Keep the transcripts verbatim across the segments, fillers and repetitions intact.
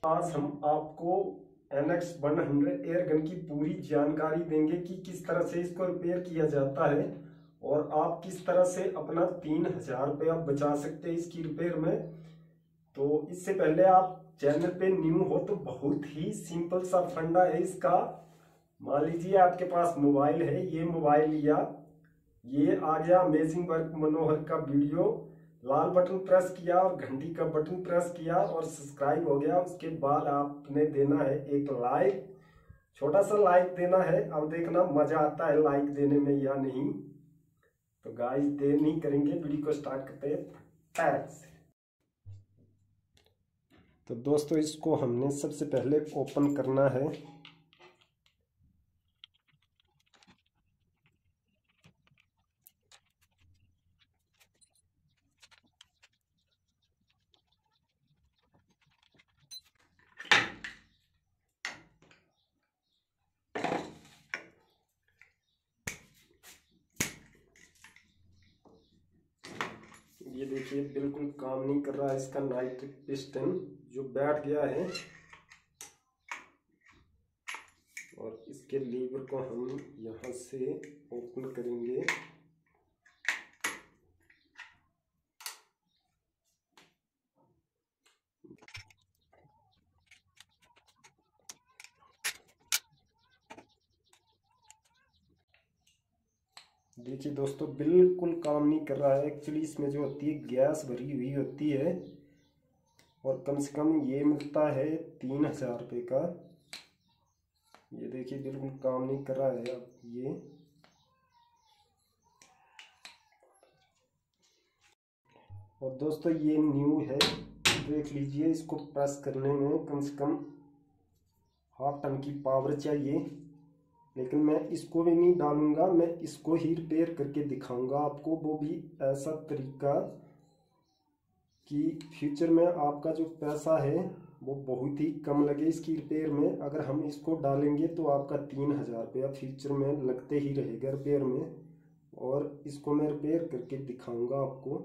आज हम आपको N X one hundred air gun की पूरी जानकारी देंगे कि किस तरह से इसको रिपेयर किया जाता है और आप किस तरह से अपना तीन हजार रुपया बचा सकते हैं इसकी रिपेयर में। तो इससे पहले आप चैनल पे न्यू हो तो बहुत ही सिंपल सा फंडा है इसका। मान लीजिए आपके पास मोबाइल है, ये मोबाइल लिया, ये आ गया अमेजिंग वर्क मनोहर का वीडियो, लाल बटन प्रेस किया और घंटी का बटन प्रेस किया और सब्सक्राइब हो गया। उसके बाद आपने देना है एक लाइक, छोटा सा लाइक देना है। अब देखना मजा आता है लाइक देने में या नहीं। तो गाइस देर नहीं करेंगे, वीडियो को स्टार्ट करते हैं। तो दोस्तों इसको हमने सबसे पहले ओपन करना है। ये देखिए बिल्कुल काम नहीं कर रहा है इसका नाइट्रिक पिस्टन, जो बैठ गया है। और इसके लीवर को हम यहाँ से ओपन करेंगे। देखिए दोस्तों बिल्कुल काम नहीं कर रहा है। एक्चुअली इसमें जो होती है गैस भरी हुई होती है और कम से कम ये मिलता है तीन हजार रुपये का। ये देखिए बिल्कुल काम नहीं कर रहा है। अब ये और दोस्तों ये न्यू है, देख लीजिए। इसको प्रेस करने में कम से कम हाफ टन की पावर चाहिए, लेकिन मैं इसको भी नहीं डालूंगा, मैं इसको ही रिपेयर करके दिखाऊंगा आपको। वो भी ऐसा तरीका कि फ्यूचर में आपका जो पैसा है वो बहुत ही कम लगे इसकी रिपेयर में। अगर हम इसको डालेंगे तो आपका तीन हजार रुपया फ्यूचर में लगते ही रहेगा रिपेयर में, और इसको मैं रिपेयर करके दिखाऊंगा आपको।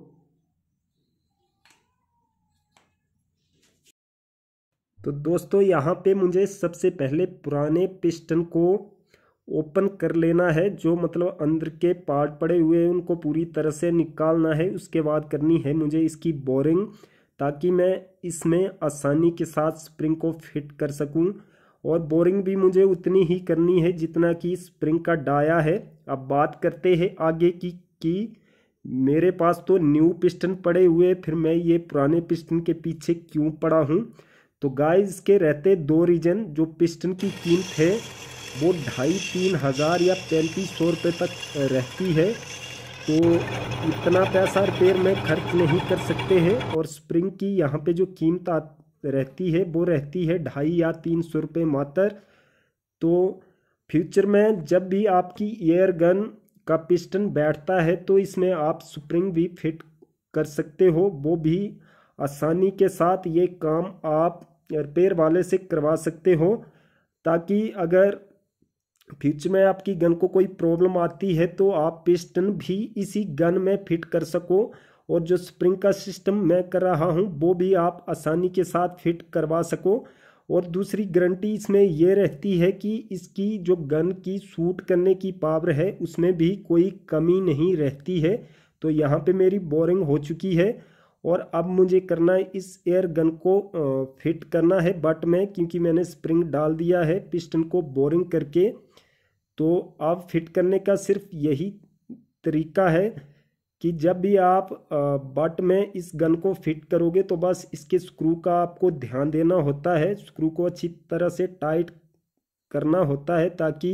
तो दोस्तों यहाँ पे मुझे सबसे पहले पुराने पिस्टन को ओपन कर लेना है। जो मतलब अंदर के पार्ट पड़े हुए हैं उनको पूरी तरह से निकालना है। उसके बाद करनी है मुझे इसकी बोरिंग, ताकि मैं इसमें आसानी के साथ स्प्रिंग को फिट कर सकूं। और बोरिंग भी मुझे उतनी ही करनी है जितना कि स्प्रिंग का डाया है। अब बात करते हैं आगे की कि मेरे पास तो न्यू पिस्टन पड़े हुए, फिर मैं ये पुराने पिस्टन के पीछे क्यों पड़ा हूँ। तो गाइस इसके रहते दो रीजन। जो पिस्टन की कीमत है वो ढाई तीन हज़ार या पैंतीस सौ रुपये तक रहती है, तो इतना पैसा रिपेयर में खर्च नहीं कर सकते हैं। और स्प्रिंग की यहाँ पे जो कीमत रहती है वो रहती है ढाई या तीन सौ रुपये मात्र। तो फ्यूचर में जब भी आपकी एयर गन का पिस्टन बैठता है तो इसमें आप स्प्रिंग भी फिट कर सकते हो, वो भी आसानी के साथ। ये काम आप रिपेयर वाले से करवा सकते हो, ताकि अगर फ्यूचर में आपकी गन को कोई प्रॉब्लम आती है तो आप पिस्टन भी इसी गन में फिट कर सको। और जो स्प्रिंग का सिस्टम मैं कर रहा हूं वो भी आप आसानी के साथ फिट करवा सको। और दूसरी गारंटी इसमें यह रहती है कि इसकी जो गन की शूट करने की पावर है उसमें भी कोई कमी नहीं रहती है। तो यहाँ पे मेरी बोरिंग हो चुकी है और अब मुझे करना है इस एयर गन को फिट करना है बट में, क्योंकि मैंने स्प्रिंग डाल दिया है पिस्टन को बोरिंग करके। तो अब फिट करने का सिर्फ यही तरीका है कि जब भी आप बट में इस गन को फिट करोगे तो बस इसके स्क्रू का आपको ध्यान देना होता है। स्क्रू को अच्छी तरह से टाइट करना होता है ताकि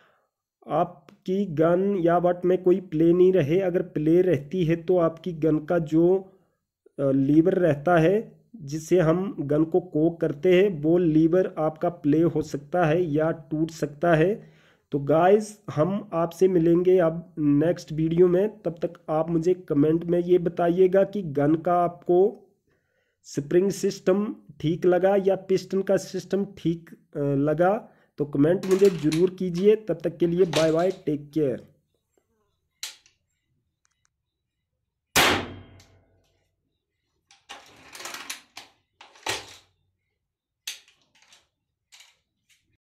आपकी गन या बट में कोई प्ले नहीं रहे। अगर प्ले रहती है तो आपकी गन का जो लीवर रहता है जिससे हम गन को कोक करते हैं वो लीवर आपका प्ले हो सकता है या टूट सकता है। तो गाइस हम आपसे मिलेंगे अब नेक्स्ट वीडियो में। तब तक आप मुझे कमेंट में ये बताइएगा कि गन का आपको स्प्रिंग सिस्टम ठीक लगा या पिस्टन का सिस्टम ठीक लगा। तो कमेंट मुझे ज़रूर कीजिए। तब तक के लिए बाय बाय, टेक केयर।